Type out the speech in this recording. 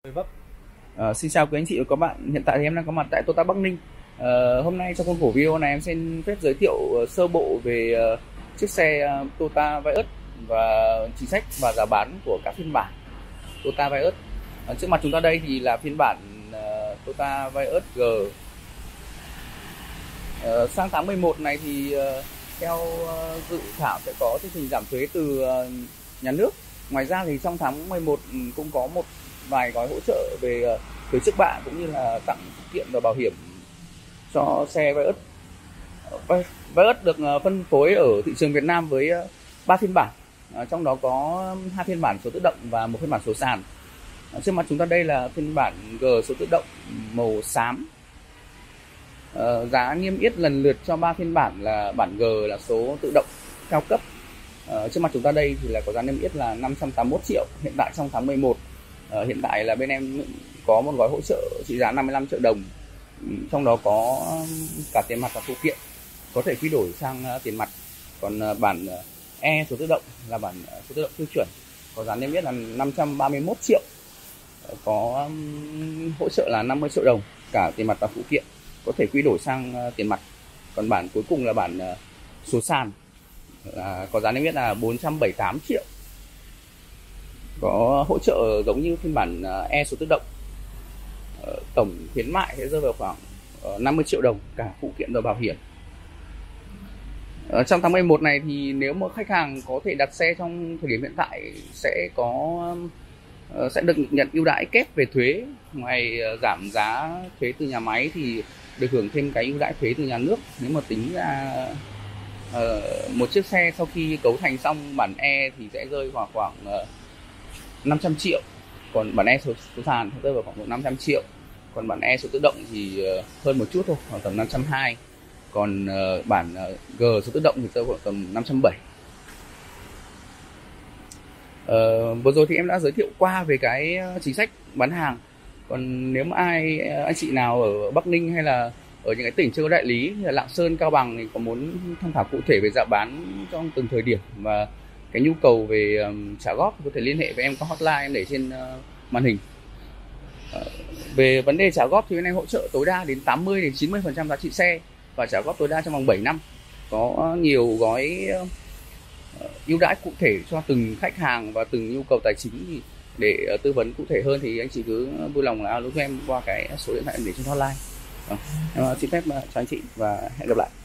Vấp. Xin chào quý anh chị và các bạn. Hiện tại thì em đang có mặt tại Toyota Bắc Ninh. Hôm nay trong khuôn khổ video này em xin phép giới thiệu sơ bộ về chiếc xe Toyota Vios và chính sách và giá bán của các phiên bản Toyota Vios. Trước mặt chúng ta đây thì là phiên bản Toyota Vios G. Sang tháng 11 này thì theo dự thảo sẽ có chương trình giảm thuế từ nhà nước. Ngoài ra thì trong tháng 11 cũng có một vài gói hỗ trợ về thuế trước bạ cũng như là tặng phụ kiện và bảo hiểm cho xe Vios. Vios được phân phối ở thị trường Việt Nam với 3 phiên bản, trong đó có 2 phiên bản số tự động và một phiên bản số sàn. Trước mặt chúng ta đây là phiên bản G số tự động màu xám. Giá niêm yết lần lượt cho 3 phiên bản là bản G là số tự động cao cấp. Trước mặt chúng ta đây thì là có giá niêm yết là 581 triệu. Hiện tại trong tháng 11 hiện tại là bên em có một gói hỗ trợ trị giá 55 triệu đồng, trong đó có cả tiền mặt và phụ kiện có thể quy đổi sang tiền mặt. Còn bản E số tự động là bản số tự động tiêu chuẩn, có giá niêm yết là 531 triệu, có hỗ trợ là 50 triệu đồng cả tiền mặt và phụ kiện có thể quy đổi sang tiền mặt. Còn bản cuối cùng là bản số sàn là có giá niêm yết là 478 triệu, có hỗ trợ giống như phiên bản E số tự động. Tổng khuyến mại sẽ rơi vào khoảng 50 triệu đồng cả phụ kiện và bảo hiểm. Trong tháng 11 này thì nếu mà khách hàng có thể đặt xe trong thời điểm hiện tại sẽ được nhận ưu đãi kép về thuế. Ngoài giảm giá thuế từ nhà máy thì được hưởng thêm cái ưu đãi thuế từ nhà nước. Nếu mà tính ra một chiếc xe sau khi cấu thành xong bản E thì sẽ rơi vào khoảng 500 triệu. Còn bản E số sàn rơi vào khoảng 500 triệu. Còn bản E số tự động thì hơn một chút thôi, khoảng tầm 520. Còn bản G số tự động thì rơi vào tầm 570. Vừa rồi thì em đã giới thiệu qua về cái chính sách bán hàng. Còn nếu mà anh chị nào ở Bắc Ninh hay là ở những cái tỉnh chưa có đại lý như là Lạng Sơn, Cao Bằng thì có muốn tham khảo cụ thể về giá bán trong từng thời điểm và cái nhu cầu về trả góp, có thể liên hệ với em qua hotline em để trên màn hình. Về vấn đề trả góp thì bên em hỗ trợ tối đa đến 80 đến 90% giá trị xe và trả góp tối đa trong vòng 7 năm. Có nhiều gói ưu đãi cụ thể cho từng khách hàng và từng nhu cầu tài chính. Thì để tư vấn cụ thể hơn thì anh chị cứ vui lòng là alo cho em qua cái số điện thoại em để trên hotline. Xin phép chào anh chị và hẹn gặp lại.